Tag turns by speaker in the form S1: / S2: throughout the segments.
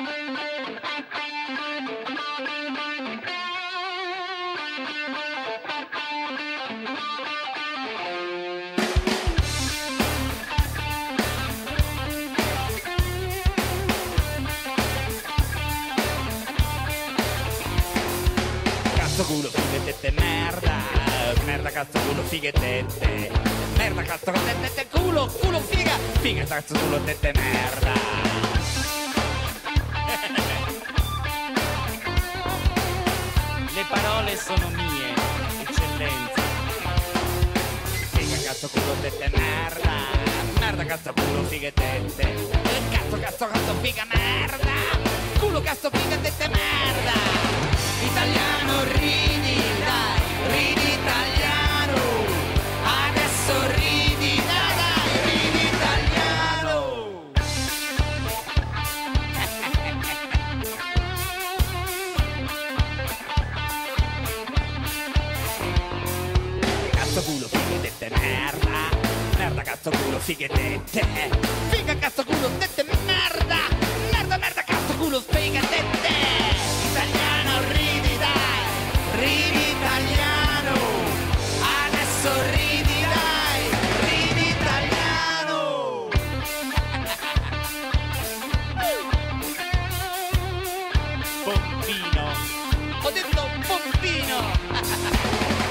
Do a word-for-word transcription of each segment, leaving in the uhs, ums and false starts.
S1: Cazzo culo, fighe tette, merda. Merda, cazzo culo, fighe tette. Merda, cazzo con tette, culo, culo, figa. Figa, cazzo culo, tette, merda. Le parole sono mie, eccellenza. Figa, cazzo culo, tette, merda. Merda, cazzo culo, fighe tette. Cazzo, cazzo, cazzo, figa, merda. Culo, cazzo, figa, tette, merda. Italiano, ridi, dai, ridi italiano. Adesso ridi, dai, dai, ridi italiano. Cazzo culo, fighe tette, merda. Merda, cazzo culo, fighe tette. Figa, cazzo culo, tette, merda. Merda, merda, cazzo culo, figa, tette. Italiano, ridi, dai, ridi italiano. Adesso ridi, dai, ridi italiano. Pompino, ho detto pompino.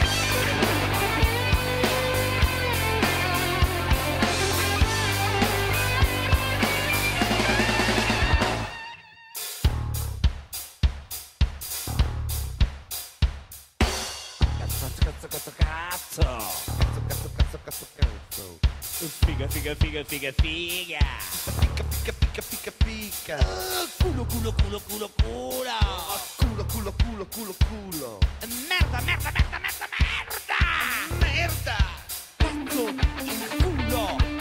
S1: Cazzo, cazzo, cazzo, cazzo, cazzo, cazzo, cazzo, cazzo. Figa, figa, figa, figa, figa. Fica, fica, fica, fica, fica. Uh, culo, culo, culo, culo, culo. Culo, culo, culo, culo, culo. Merda, merda, merda, merda, merda. Merda. Cazzo, il culo.